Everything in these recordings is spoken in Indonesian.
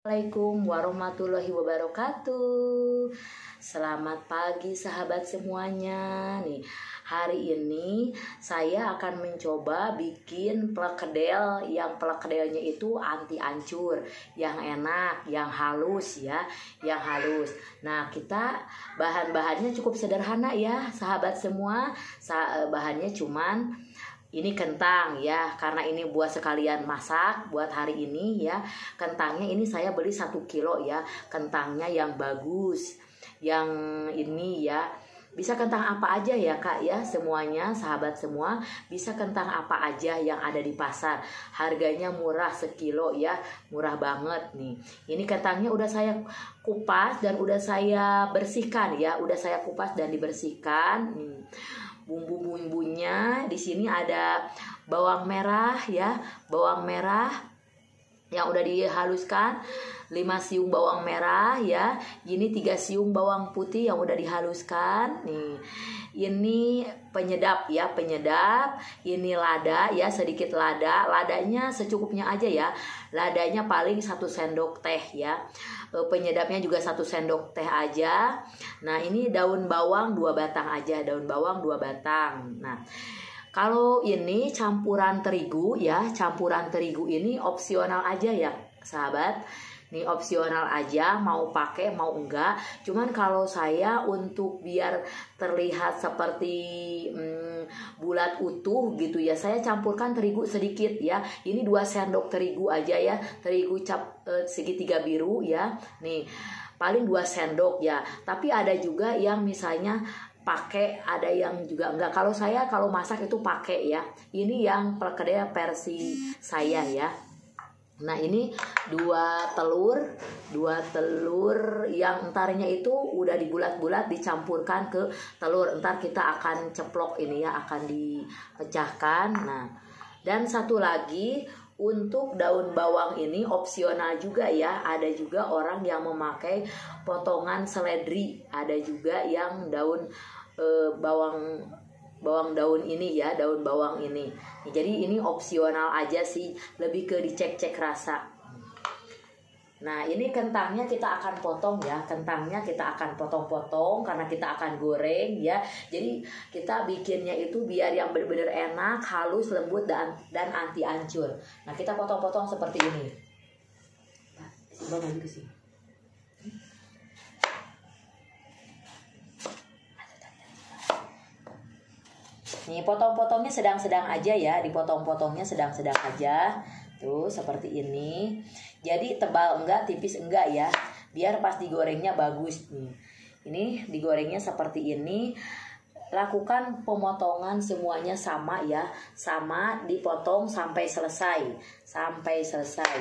Assalamualaikum warahmatullahi wabarakatuh. Selamat pagi sahabat semuanya. Nih, hari ini saya akan mencoba bikin plekedel yang plekedelnya itu anti ancur, yang enak, yang halus ya, yang halus. Nah, kita bahan-bahannya cukup sederhana ya, sahabat semua. Bahannya cuman ini kentang ya, karena ini buat sekalian masak buat hari ini ya. Kentangnya ini saya beli 1 kilo ya. Kentangnya yang bagus, yang ini ya. Bisa kentang apa aja ya kak ya, semuanya sahabat semua. Bisa kentang apa aja yang ada di pasar. Harganya murah, sekilo ya, murah banget nih. Ini kentangnya udah saya kupas dan udah saya bersihkan ya. Udah saya kupas dan dibersihkan. Bumbu-bumbunya di sini ada bawang merah ya, bawang merah yang udah dihaluskan, 5 siung bawang merah ya. Ini 3 siung bawang putih yang udah dihaluskan. Nih, ini penyedap ya, penyedap. Ini lada ya, sedikit lada. Ladanya secukupnya aja ya. Ladanya paling 1 sendok teh ya. Penyedapnya juga 1 sendok teh aja. Nah, ini daun bawang 2 batang aja, daun bawang 2 batang. Nah, kalau ini campuran terigu ya, campuran terigu ini opsional aja ya sahabat. Ini opsional aja, mau pakai mau enggak. Cuman kalau saya untuk biar terlihat seperti bulat utuh gitu ya, saya campurkan terigu sedikit ya. Ini 2 sendok terigu aja ya, terigu segitiga biru ya. Nih, paling 2 sendok ya. Tapi ada juga yang misalnya pakai, ada yang juga enggak. Kalau saya kalau masak itu pakai ya. Ini yang plekedel versi saya ya. Nah, ini 2 telur yang entarnya itu udah dibulat-bulat dicampurkan ke telur. Entar kita akan ceplok ini ya, akan dipecahkan. Nah, dan satu lagi untuk daun bawang ini opsional juga ya. Ada juga orang yang memakai potongan seledri, ada juga yang daun bawang daun ini ya, daun bawang ini. Jadi ini opsional aja sih, lebih ke dicek-cek rasa. Nah, ini kentangnya kita akan potong ya. Kentangnya kita akan potong-potong karena kita akan goreng ya. Jadi kita bikinnya itu biar yang benar-benar enak, halus, lembut dan anti ancur. Nah, kita potong-potong seperti ini. Bawa lagi ke sini. Nih, potong-potongnya sedang-sedang aja ya, dipotong-potongnya sedang-sedang aja. Tuh, seperti ini. Jadi tebal enggak, tipis enggak ya. Biar pas digorengnya bagus nih. Ini digorengnya seperti ini. Lakukan pemotongan semuanya sama ya. Sama, dipotong sampai selesai. Sampai selesai.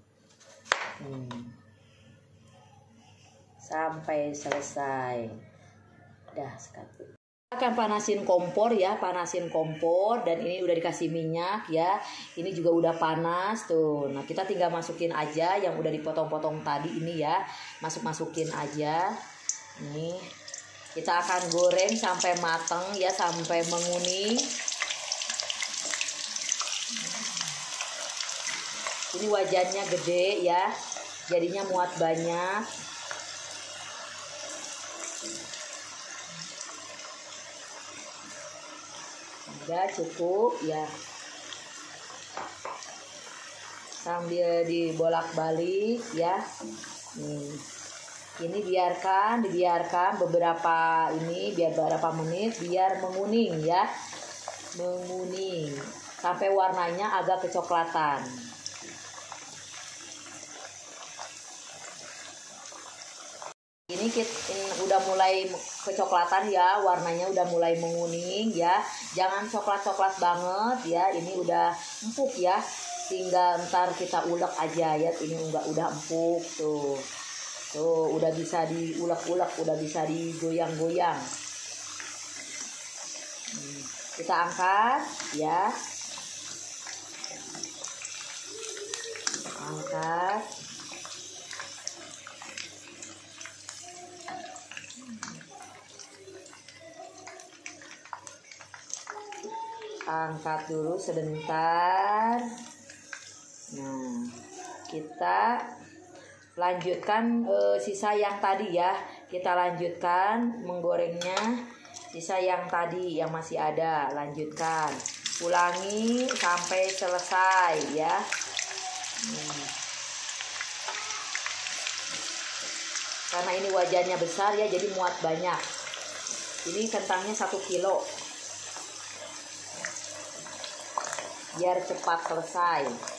Sampai selesai. Dah, sekarang akan panasin kompor ya, panasin kompor, dan ini udah dikasih minyak ya. Ini juga udah panas tuh. Nah, kita tinggal masukin aja yang udah dipotong-potong tadi ini ya. Masukin aja. Nih, kita akan goreng sampai mateng ya, sampai menguning. Ini wajannya gede ya, jadinya muat banyak. Udah cukup ya, sambil dibolak-balik ya. Ini dibiarkan beberapa menit biar menguning ya, menguning sampai warnanya agak kecoklatan. Ini udah mulai kecoklatan ya, warnanya udah mulai menguning ya. Jangan coklat-coklat banget ya. Ini udah empuk ya. Tinggal ntar kita ulek aja ya. Ini udah empuk tuh. Tuh, udah bisa diulek-ulek, udah bisa digoyang-goyang. Kita angkat ya. Angkat. Angkat dulu sebentar. Nah, kita lanjutkan sisa yang tadi ya. Kita lanjutkan menggorengnya. Sisa yang tadi yang masih ada, lanjutkan. Ulangi sampai selesai ya. Karena ini wajannya besar ya, jadi muat banyak. Ini kentangnya 1 kilo. Biar cepat selesai.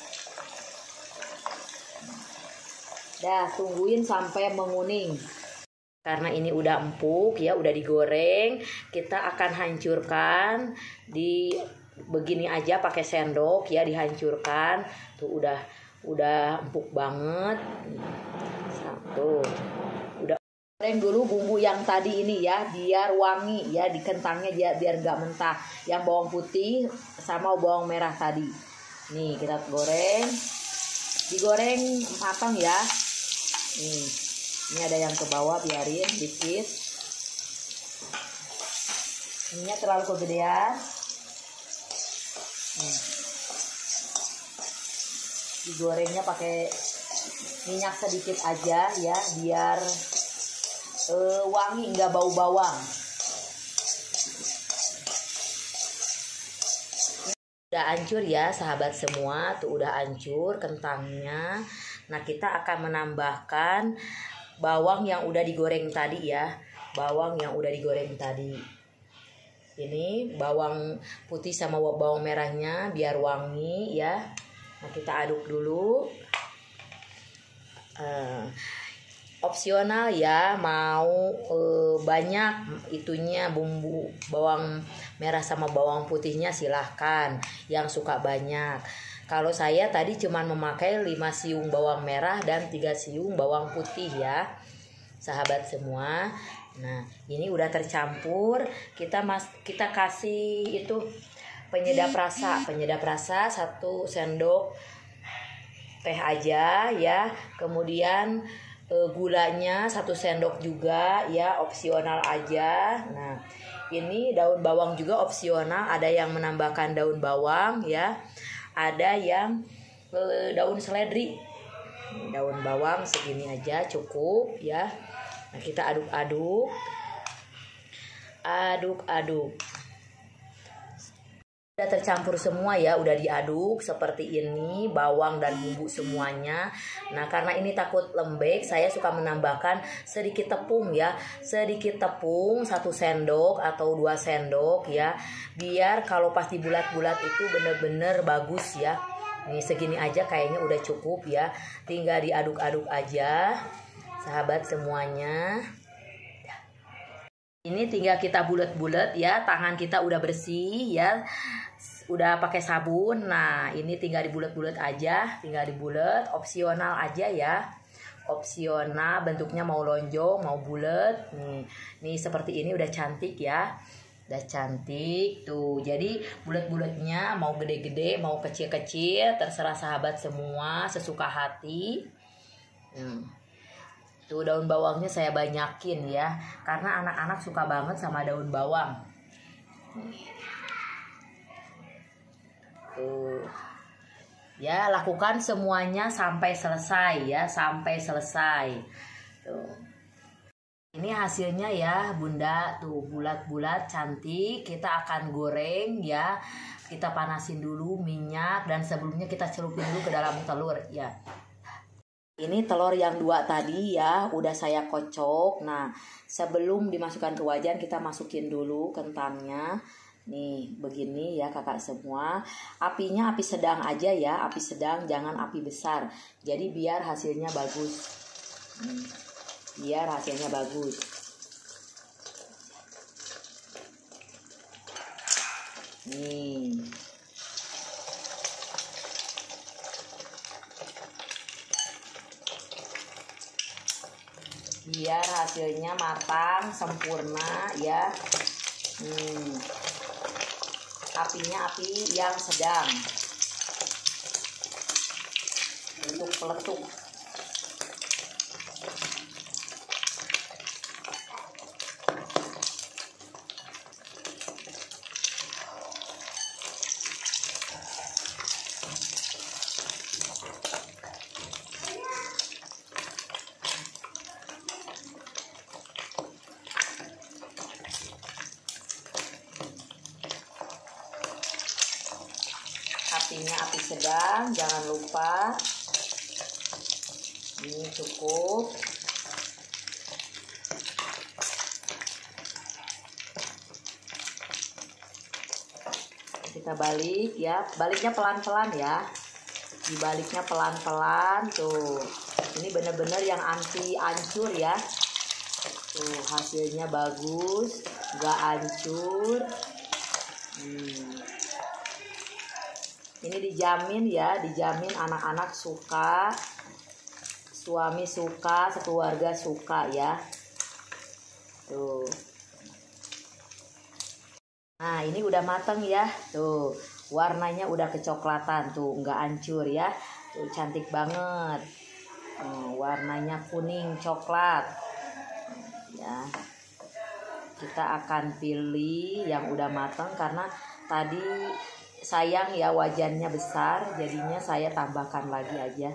Dah, tungguin sampai menguning. Karena ini udah empuk ya, udah digoreng, kita akan hancurkan di begini aja pakai sendok ya, dihancurkan. Tuh udah empuk banget. Satu. Udah goreng dulu bumbu yang tadi ini ya, biar wangi ya di kentangnya, biar nggak mentah. Yang bawang putih sama bawang merah tadi. Nih kita goreng. Digoreng matang ya. Ini ada yang ke bawah, biarin dikit. Minyak terlalu kegedean. Digorengnya pakai minyak sedikit aja ya, biar wangi, nggak bau bawang. Udah hancur ya sahabat semua, tuh udah hancur kentangnya. Nah kita akan menambahkan bawang yang udah digoreng tadi ya, bawang yang udah digoreng tadi. Ini bawang putih sama bawang merahnya biar wangi ya. Nah kita aduk dulu. Opsional ya, mau banyak itunya bumbu bawang merah sama bawang putihnya silahkan yang suka banyak. Kalau saya tadi cuman memakai 5 siung bawang merah dan 3 siung bawang putih ya sahabat semua. Nah ini udah tercampur, kita kasih itu penyedap rasa 1 sendok teh aja ya. Kemudian gulanya 1 sendok juga ya, opsional aja. Nah ini daun bawang juga opsional, ada yang menambahkan daun bawang ya, ada yang daun seledri. Daun bawang segini aja cukup ya. Nah kita aduk-aduk. Udah tercampur semua ya, udah diaduk seperti ini, bawang dan bumbu semuanya. Nah karena ini takut lembek, saya suka menambahkan sedikit tepung ya, sedikit tepung 1 sendok atau 2 sendok ya, biar kalau pas dibulat-bulat itu bener-bener bagus ya. Nih segini aja kayaknya udah cukup ya, tinggal diaduk-aduk aja sahabat semuanya. Ini tinggal kita bulet-bulet ya, tangan kita udah bersih ya, udah pakai sabun. Nah ini tinggal dibulet-bulet aja, tinggal dibulet, opsional aja ya, opsional, bentuknya mau lonjong mau bulet. Nih seperti ini udah cantik ya, udah cantik tuh. Jadi bulet-buletnya mau gede-gede mau kecil-kecil terserah sahabat semua, sesuka hati. Tuh daun bawangnya saya banyakin ya, karena anak-anak suka banget sama daun bawang. Tuh. Ya, lakukan semuanya sampai selesai ya, sampai selesai. Tuh. Ini hasilnya ya, Bunda. Tuh, bulat-bulat cantik. Kita akan goreng ya. Kita panasin dulu minyak dan sebelumnya kita celupin dulu ke dalam telur ya. Ini telur yang 2 tadi ya, udah saya kocok. Nah, sebelum dimasukkan ke wajan kita masukin dulu kentangnya. Nih, begini ya kakak semua. Apinya api sedang aja ya, api sedang, jangan api besar. Jadi biar hasilnya bagus. Biar hasilnya bagus. Nih. Biar hasilnya matang sempurna ya. Apinya api yang sedang untuk peletuk. pegang, jangan lupa. Ini cukup. Kita balik ya, baliknya pelan-pelan ya. Dibaliknya pelan-pelan tuh. Ini bener-bener yang anti hancur ya. Tuh hasilnya bagus, nggak hancur. Ini dijamin ya, dijamin anak-anak suka, suami suka, sekeluarga suka ya. Tuh. Nah ini udah mateng ya. Tuh warnanya udah kecoklatan tuh, nggak hancur ya. Tuh cantik banget. Warnanya kuning coklat. Ya. Kita akan pilih yang udah mateng karena tadi sayang ya wajannya besar, jadinya saya tambahkan lagi aja.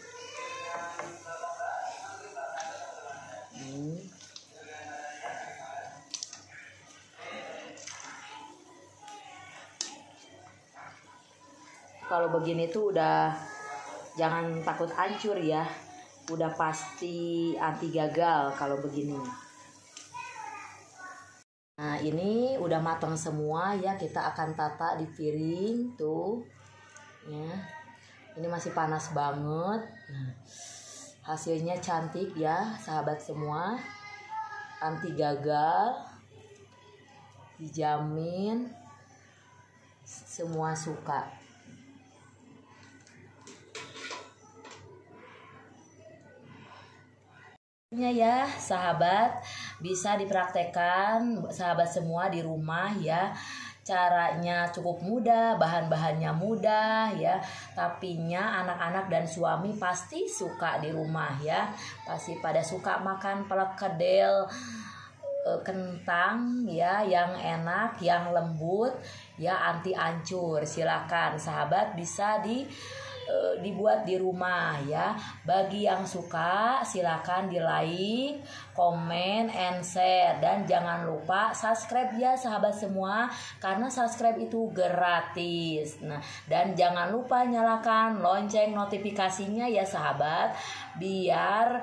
Kalau begini tuh udah jangan takut hancur ya, udah pasti anti gagal kalau begini. Nah ini udah matang semua ya, kita akan tata di piring tuh ya. Ini masih panas banget. Nah, hasilnya cantik ya sahabat semua, anti gagal, dijamin semua suka. Ya sahabat, bisa dipraktekkan sahabat semua di rumah ya. Caranya cukup mudah, bahan-bahannya mudah ya. Tapinya anak-anak dan suami pasti suka di rumah ya. Pasti pada suka makan perkedel kentang ya, yang enak, yang lembut ya, anti hancur. Silakan sahabat bisa dibuat di rumah ya. Bagi yang suka silakan di like, komen, and share, dan jangan lupa subscribe ya sahabat semua, karena subscribe itu gratis. Nah, dan jangan lupa nyalakan lonceng notifikasinya ya sahabat, biar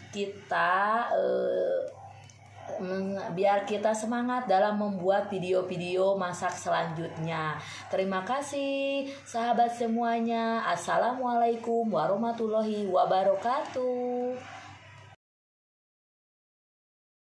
kita semangat dalam membuat video-video masak selanjutnya. Terima kasih sahabat semuanya. Assalamualaikum warahmatullahi wabarakatuh.